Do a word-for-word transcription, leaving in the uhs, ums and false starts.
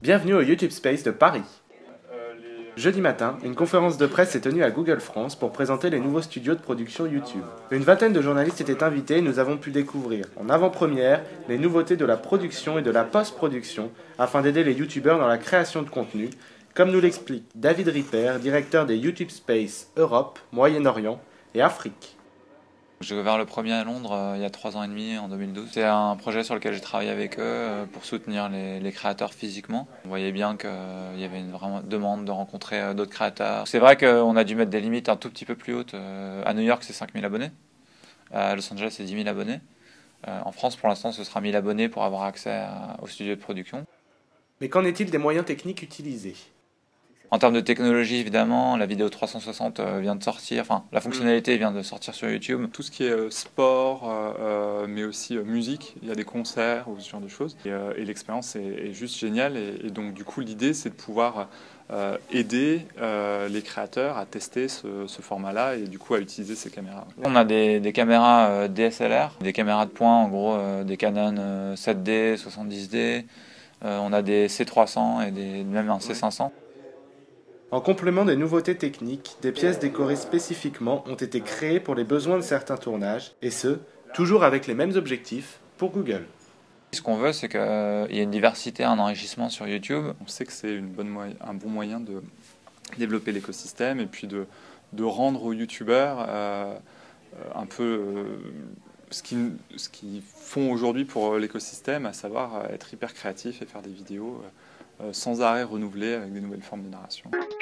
Bienvenue au YouTube Space de Paris. Jeudi matin, une conférence de presse s'est tenue à Google France pour présenter les nouveaux studios de production YouTube. Une vingtaine de journalistes étaient invités et nous avons pu découvrir, en avant-première, les nouveautés de la production et de la post-production afin d'aider les YouTubeurs dans la création de contenu, comme nous l'explique David Ripper, directeur des YouTube Space Europe, Moyen-Orient et Afrique. J'ai ouvert le premier à Londres euh, il y a trois ans et demi, en deux mille douze. C'est un projet sur lequel j'ai travaillé avec eux euh, pour soutenir les, les créateurs physiquement. On voyait bien qu'il euh, y avait une vraiment demande de rencontrer euh, d'autres créateurs. C'est vrai qu'on a dû mettre des limites un tout petit peu plus hautes. Euh, à New York, c'est cinq mille abonnés. À Los Angeles, c'est dix mille abonnés. Euh, en France, pour l'instant, ce sera mille abonnés pour avoir accès à, au studio de production. Mais qu'en est-il des moyens techniques utilisés ? En termes de technologie, évidemment, la vidéo trois cent soixante vient de sortir, enfin la fonctionnalité vient de sortir sur YouTube. Tout ce qui est euh, sport, euh, mais aussi euh, musique, il y a des concerts ou ce genre de choses. Et, euh, et l'expérience est, est juste géniale. Et, et donc du coup, l'idée, c'est de pouvoir euh, aider euh, les créateurs à tester ce, ce format-là et du coup à utiliser ces caméras. On a des, des caméras euh, D S L R, des caméras de pointe, en gros euh, des Canon euh, sept D, soixante-dix D. Euh, on a des C trois cents et des, même un C cinq cents. En complément des nouveautés techniques, des pièces décorées spécifiquement ont été créées pour les besoins de certains tournages, et ce, toujours avec les mêmes objectifs, pour Google. Ce qu'on veut, c'est qu'il y ait une diversité, un enrichissement sur YouTube. On sait que c'est une bonne moyen, un bon moyen de développer l'écosystème et puis de, de rendre aux YouTubeurs euh, un peu euh, ce qu'ils ce qu'ils font aujourd'hui pour l'écosystème, à savoir être hyper créatif et faire des vidéos euh, sans arrêt renouvelées avec des nouvelles formes de narration.